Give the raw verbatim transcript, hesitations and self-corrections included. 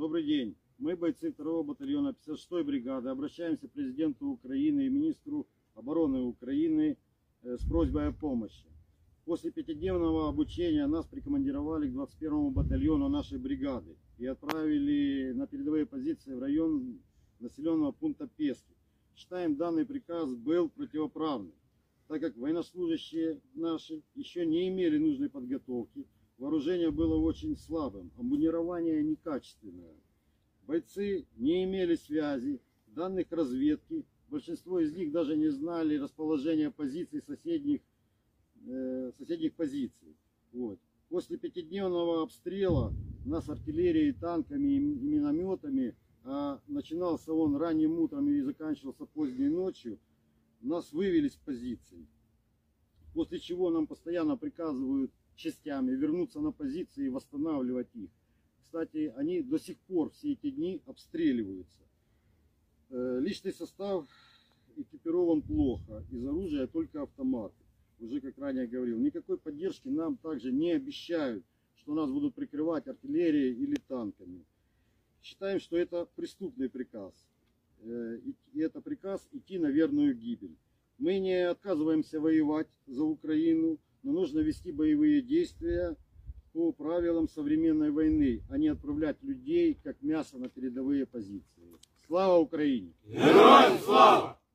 Добрый день. Мы, бойцы второго батальона пятьдесят шестой бригады, обращаемся к президенту Украины и министру обороны Украины с просьбой о помощи. После пятидневного обучения нас прикомандировали к двадцать первому батальону нашей бригады и отправили на передовые позиции в район населенного пункта Пески. Считаем, данный приказ был противоправным, так как военнослужащие наши еще не имели нужной подготовки, вооружение было очень слабым, обмундирование некачественное. Бойцы не имели связи, данных разведки, большинство из них даже не знали расположение позиций соседних, э, соседних позиций. Вот. После пятидневного обстрела нас артиллерией, танками и минометами, а начинался он ранним утром и заканчивался поздней ночью, нас вывели с позиций. После чего нам постоянно приказывают частями вернуться на позиции и восстанавливать их. Кстати, они до сих пор все эти дни обстреливаются. Личный состав экипирован плохо, из оружия только автоматы. Уже, как ранее говорил, никакой поддержки нам также не обещают, что нас будут прикрывать артиллерией или танками. Считаем, что это преступный приказ. И это приказ идти на верную гибель. Мы не отказываемся воевать за Украину, но нужно вести боевые действия по правилам современной войны, а не отправлять людей как мясо на передовые позиции. Слава Украине! Героям слава!